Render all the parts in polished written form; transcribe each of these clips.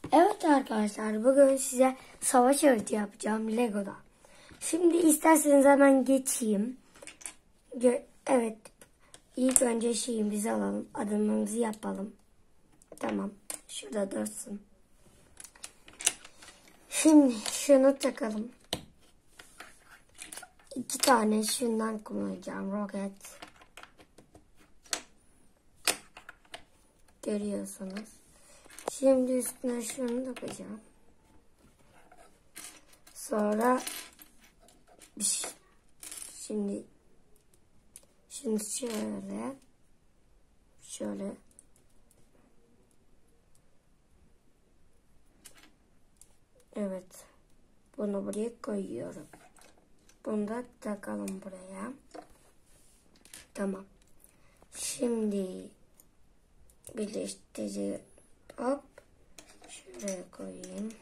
Evet arkadaşlar, bugün size savaş aracı yapacağım Lego'da. Şimdi isterseniz hemen geçeyim. Evet, ilk önce şeyimizi alalım, adımımızı yapalım. Tamam, şurada dursun. Şimdi şunu takalım. 2 tane şundan kullanacağım, roket. Görüyorsunuz. Şimdi üstüne şunu takacağım. Sonra şimdi şöyle evet, bunu buraya koyuyorum. Bunu da takalım buraya. Tamam. Şimdi birleştirici hop şuraya koyayım.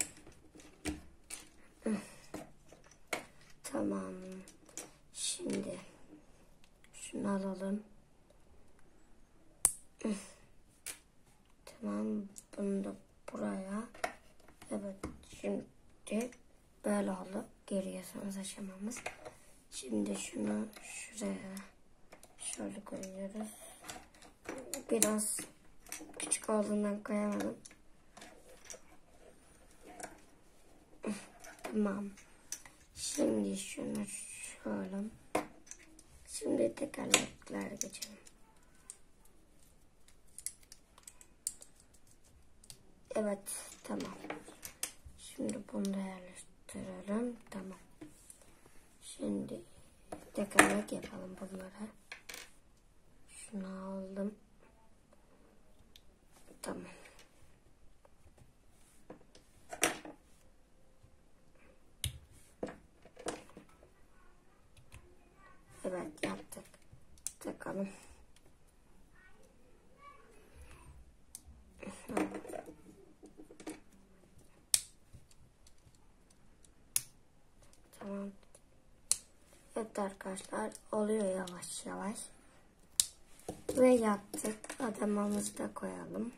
Tamam. Şimdi şunu alalım. Tamam. Bunu da buraya. Evet. Şimdi böyle oldu. Görüyorsunuz aşamamız. Şimdi şunu şuraya şöyle koyuyoruz. Biraz küçük olduğundan koyamadım. Tamam. Şimdi şunu şöyle. Şimdi tekerlekler geçelim. Evet, tamam. Şimdi bunu da yerleştirelim. Tamam. Şimdi tekerlek yapalım bunlara. Şunu aldım. Tamam. Evet, yaptık. Takalım. Tamam. Evet arkadaşlar, oluyor yavaş yavaş. Ve yaptık. Adamımızı da koyalım.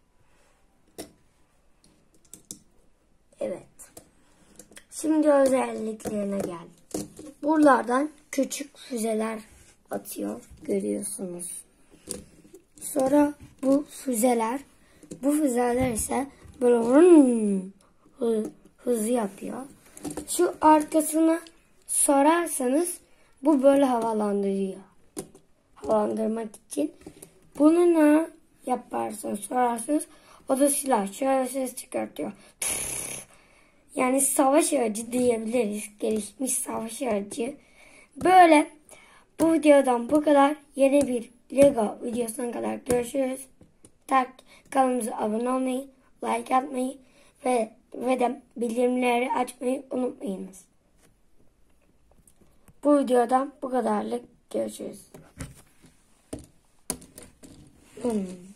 Evet. Şimdi özelliklerine geldik. Buralardan küçük füzeler atıyor. Görüyorsunuz. Sonra bu füzeler ise böyle hızlı yapıyor. Şu arkasını sorarsanız bu böyle havalandırıyor. Havalandırmak için. Bunu ne yaparsanız sorarsanız o da silah. Şöyle ses çıkartıyor. Yani savaş aracı diyebiliriz. Gelişmiş savaş aracı. Böyle bu videodan bu kadar. Yeni bir Lego videosuna kadar görüşürüz. Kanalımıza abone olmayı, like atmayı ve de bildirimleri açmayı unutmayınız. Bu videodan bu kadarlık. Görüşürüz.